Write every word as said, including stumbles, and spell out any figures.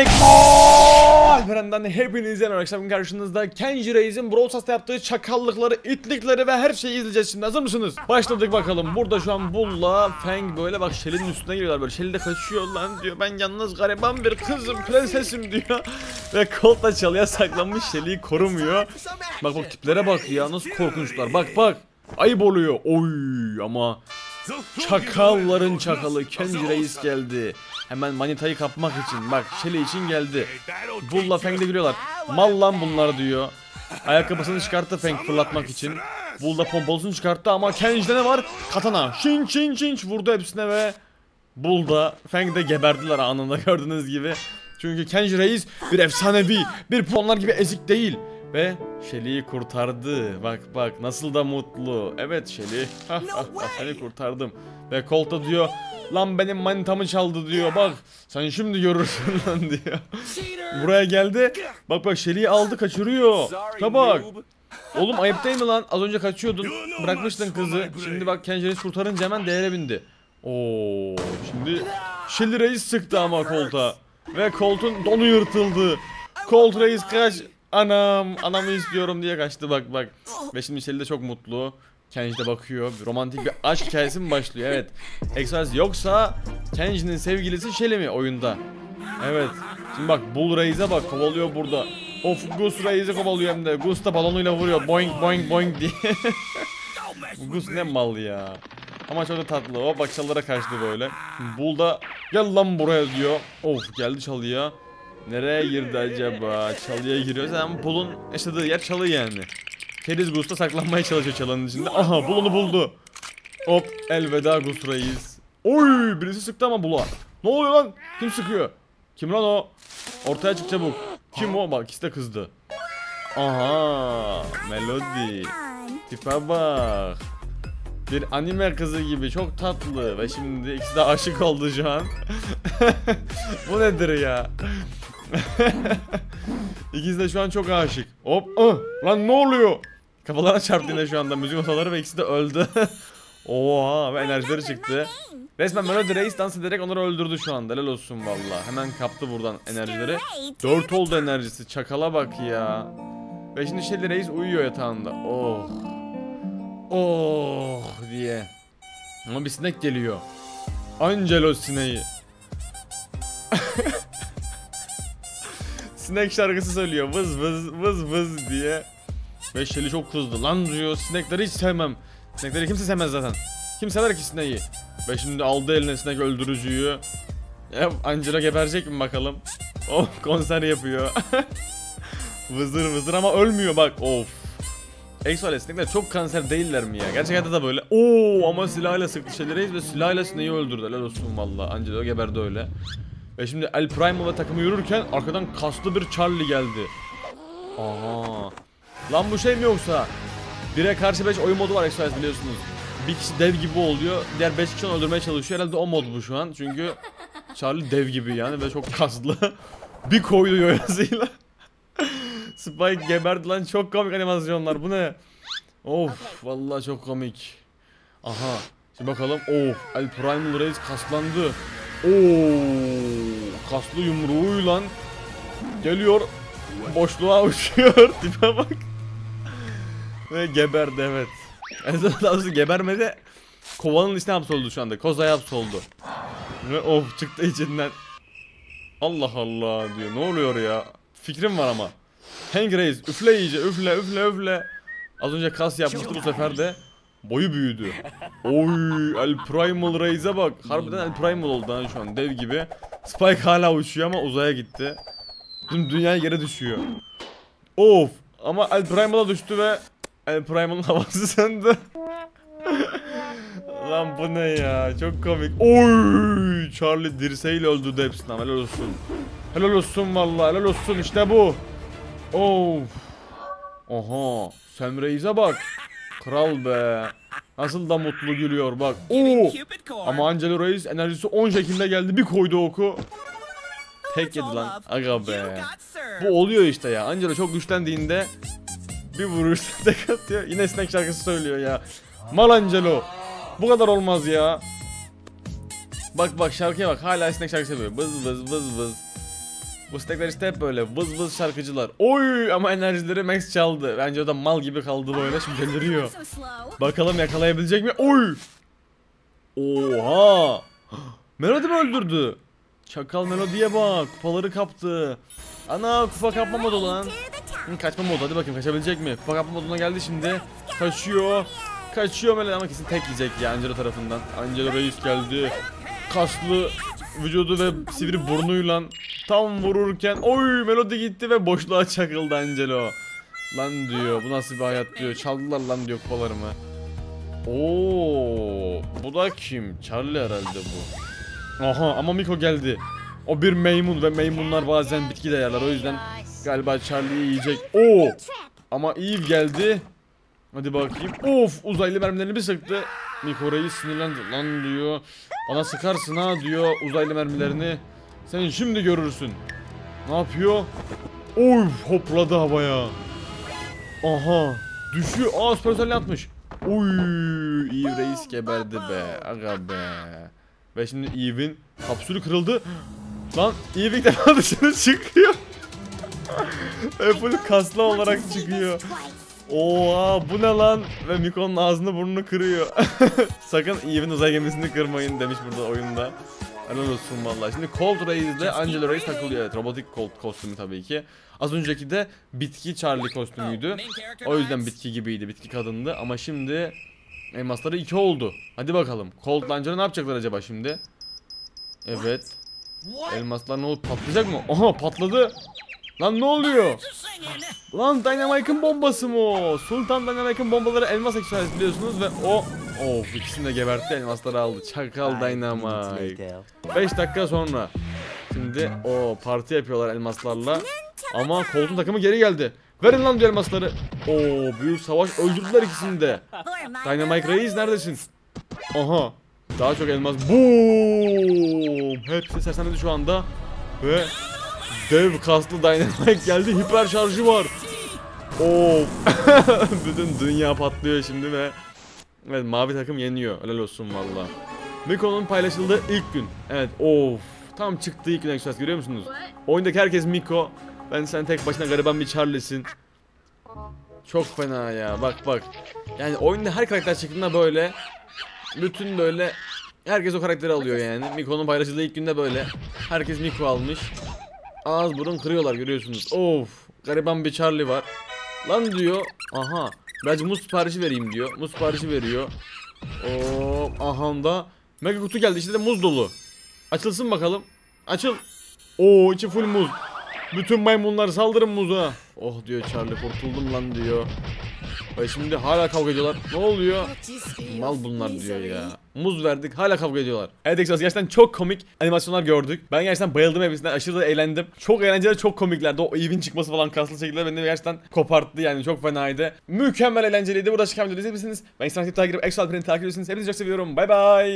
Alperen'den hepinize merhaba arkadaşlar. Karşınızda Kenji Reis'in Brawl Stars'ta yaptığı çakallıkları, itlikleri ve her şeyi izleyeceğiz şimdi. Hazır mısınız? Başladık bakalım. Burada şu an Bull'la Fang böyle bak Shelly'nin üstüne geliyorlar böyle. Shelly de kaçıyor lan diyor. Ben yalnız gariban bir kızım, prensesim diyor. Ve Colt da çalıya saklanmış, Shelly'yi korumuyor. Bak bak tiplere bak ya, nasıl korkunçlar. Bak bak. Ayıp oluyor. Oy ama çakalların çakalı Kenji Reis geldi. Hemen manitayı kapmak için. Bak Shelly için geldi. Bull'la Fang de gülüyorlar. Mal lan bunlar diyor. Ayakkabısını çıkarttı Fang fırlatmak için. Bull da pompalısını çıkarttı ama Kenji'de ne var? Katana. Şin şin şin vurdu hepsine ve Bull da Fang de geberdiler anında gördüğünüz gibi. Çünkü Kenji Reis bir efsanevi, bir ponlar gibi ezik değil. Ve Shelly'yi kurtardı. Bak bak nasıl da mutlu. Evet Shelly. Seni kurtardım. Ve Colt da diyor lan benim manitamı çaldı diyor. Bak sen şimdi görürsün lan diyor. Buraya geldi. Bak bak Shelly'yi aldı kaçırıyor. Ta bak. Oğlum ayıp değil mi lan? Az önce kaçıyordun. Bırakmıştın kızı. Şimdi bak Kenji Reis kurtarınca hemen değere bindi. Oo, şimdi Shelly Reis sıktı ama Colt'a. Ve Colt'un donu yırtıldı. Colt Reis kaç. Anam, anamı istiyorum diye kaçtı bak bak. Ve şimdi Shelly de çok mutlu. Kenji de bakıyor. Bir romantik bir aşk hikayesi mi başlıyor? Evet. Express yoksa Kenji'nin sevgilisi Shelly mi oyunda? Evet. Şimdi bak Bull Reis'e bak kovalıyor burada. Of Gus Reis'i kovalıyor hem de. Gus da balonuyla vuruyor. Boing boing boing diye. Gus ne mal ya. Ama çok da tatlı. O bak çalılara kaçtı böyle. Bull da gel lan buraya diyor. Of geldi çalıya. Nereye girdi acaba? Çalıya giriyor. Sen Bull'un yaşadığı yer çalı yani. Keriz Gus'ta saklanmaya çalışıyor çalının içinde. Aha Bull'unu buldu. Hop elveda Gus Reis. Oy birisi sıktı ama Bull'a. Ne oluyor lan? Kim sıkıyor? Kim lan o? Ortaya çık çabuk. Kim o? Bak ikisi de kızdı. Aha Melody. Tipe bak. Bir anime kızı gibi çok tatlı. Ve şimdi ikisi de aşık oldu şu an. Bu nedir ya? İkisi de şu an çok aşık. Hop ah, lan ne oluyor? Kafalarına çarptı yine şu anda müzik notaları ve ikisi de öldü. Oha ve enerjileri çıktı. Resmen Melody Reis dans ederek onları öldürdü şu anda. Helal olsun valla. Hemen kaptı buradan enerjileri. Dört oldu enerjisi. Çakala bak ya. Ve şimdi Shelly Reis uyuyor yatağında. Oh. Oh diye. Ama bir sinek geliyor. Angelo sineği. Sinek şarkısı söylüyor. Vız vız vız vız diye. Ve Shelly çok kızdı. Lan diyor sinekleri hiç sevmem. Sinekleri kimse sevmez zaten. Kim sever ki sineği? Ve şimdi aldı eline sinek öldürücüyü. Ya Angela geberecek mi bakalım? Oh konser yapıyor. Vızır vızır ama ölmüyor bak. Of. Exo sinekler çok kanser değiller mi ya? Gerçek hayatta da böyle. Oo ama silahıyla sıktı Shelly Reis ve silahıyla sineği öldürdü. Helal olsun valla. Angela geberdi öyle. Ve şimdi El Primo ve takımı yürürken arkadan kaslı bir Charlie geldi. Aha. Lan bu şey mi yoksa? bire karşı beş oyun modu var Express biliyorsunuz. Bir kişi dev gibi oluyor. Diğer beş kişi onu öldürmeye çalışıyor. Herhalde o mod bu şu an. Çünkü Charlie dev gibi yani ve çok kaslı. Bir koydu yoyasıyla. Spike geberdi lan, çok komik animasyonlar. Bu ne? Of vallahi çok komik. Aha. Şimdi bakalım. Of El Primo Reis kaslandı. Oo, kaslı yumruğuyla geliyor, boşluğa uçuyor. Tipe bak. Ve geberdi evet. En gebermedi. Kovanın içine hapsoldu şu anda. Kozaya hapsoldu. Ve of çıktı içinden. Allah Allah diyor. Ne oluyor ya? Fikrim var ama. Hank Reis üfle iyice, üfle üfle üfle. Az önce kas yapmıştı, bu sefer de boyu büyüdü. Oy El Primal Reis'e bak. Harbiden El Primal oldu ha şu an, dev gibi. Spike hala uçuyor ama uzaya gitti. Tüm dünya yere düşüyor. Of ama El Primal'a düştü ve El Primal'ın havası söndü. Lan bu ne ya, çok komik. Oy Charlie dirseğiyle öldürdü hepsini. Helal olsun. Helal olsun vallahi, helal olsun, işte bu. Of. Oha Sam Reis'e bak. Kral be. Nasıl da mutlu gülüyor bak. Oo. Ama Angelo Reis enerjisi on şekilde geldi, bir koydu oku. Tek yedi lan. Aga be. Bu oluyor işte ya. Angelo çok güçlendiğinde bir vuruşta tek atıyor. Yine sinek şarkısı söylüyor ya. Mal Angelo. Bu kadar olmaz ya. Bak bak şarkıya bak, hala sinek şarkısı söylüyor. Vız vız vız vız. Bu stekler işte hep böyle vız vız şarkıcılar. Oy ama enerjileri Max çaldı. Bence o da mal gibi kaldı böyle, şimdi deliriyor. Bakalım yakalayabilecek mi? Oy! Oha! Melody mi öldürdü? Çakal Melody'ye bak, kupaları kaptı. Ana, kupa kapma modu lan. Hı, kaçma modu, hadi bakayım kaçabilecek mi? Kupa kapma moduna geldi şimdi. Kaçıyor. Kaçıyor Melody ama kesin tek yiyecek ya Angelo tarafından. Angelo Reis geldi. Kaslı vücudu ve sivri burnuyla tam vururken oy Melody gitti ve boşluğa çakıldı Angelo. Lan diyor, bu nasıl bir hayat diyor. Çaldılar lan diyor kupalarımı. Oo, bu da kim? Charlie herhalde bu. Aha ama Miko geldi. O bir maymun ve maymunlar bazen bitki de yerler, o yüzden galiba Charlie'yi yiyecek. Oo! Ama Eve geldi. Hadi bakayım. Of, uzaylı mermilerini bir sıktı. Miko Reis sinirlendi. Lan diyor, bana sıkarsın ha diyor uzaylı mermilerini. Sen şimdi görürsün. Ne yapıyor? Oy, hopladı havaya. Aha, düşüyor. Aa, süper özelliği atmış. Oy, Eve Reis geberdi be. Aga be. Ve şimdi Eve'in kapsülü kırıldı. Lan Eve ilk defa dışarı çıkıyor. Ve full kaslı olarak çıkıyor. Oha, bu ne lan? Ve Miko'nun ağzını burnunu kırıyor. Sakın Eve'in uzay gemisini kırmayın demiş burada oyunda. Helal olsun vallahi. Şimdi Colt Reis'le Angelo Reis takılıyor. Evet, robotik Colt kostümü tabii ki. Az önceki de bitki Charlie kostümüydü. O yüzden bitki gibiydi, bitki kadındı. Ama şimdi elmasları iki oldu. Hadi bakalım. Colt Angelo ne yapacaklar acaba şimdi? Evet. Elmaslar ne oldu? Patlayacak mı? Aha, patladı. Lan ne oluyor? Lan Dynamite'ın bombası mı o? Sultan Dynamite'ın bombaları elmas ekstresi biliyorsunuz ve o of, ikisini de gebertti, elmasları aldı. Çakal Dynamite. beş dakika sonra. Şimdi o parti yapıyorlar elmaslarla. Ama Colt'un takımı geri geldi. Verin lan diyor elmasları. Oo, büyük savaş, öldürdüler ikisini de. Dynamite Reis neredesin? Aha. Daha çok elmas. Boom! Hepsi seslendi şu anda. Ve dev kaslı Dynamite geldi. Hiper şarjı var. Oo! Bütün dünya patlıyor şimdi ve evet, mavi takım yeniyor. Helal olsun valla. Miko'nun paylaşıldığı ilk gün. Evet, of. Tam çıktığı ilk gün Express, görüyor musunuz? Oyundaki herkes Miko. Ben sen tek başına gariban bir Charlie'sin. Çok fena ya. Bak bak. Yani oyunda her karakter çıktığında böyle bütün böyle herkes o karakteri alıyor yani. Miko'nun paylaşıldığı ilk günde böyle herkes Miko almış. Ağız burun kırıyorlar, görüyorsunuz. Of, gariban bir Charlie var. Lan diyor. Aha. Birazcık muz siparişi vereyim diyor. Muz siparişi veriyor. Oo, aha da mega kutu geldi, işte de muz dolu. Açılsın bakalım. Açıl. Oo, içi full muz. Bütün maymunlar saldırın muza. Oh diyor Charlie, kurtuldum lan diyor. Ve şimdi hala kavga ediyorlar. Ne oluyor? Mal bunlar diyor ya. Muz verdik, hala kavga ediyorlar. Evet Exos, gerçekten çok komik animasyonlar gördük. Ben gerçekten bayıldım hepsinden. Aşırı da eğlendim. Çok eğlenceli, çok komiklerdi. O Eve'in çıkması falan, kaslı şekilde beni gerçekten koparttı yani. Çok fenaydı. Mükemmel eğlenceliydi. Burada çıkan videoyu izleyebilirsiniz. Ben Instagram'da takip edip Exo Alperen'i takip ediyorsunuz. Hepinizi çok seviyorum. Bay bay.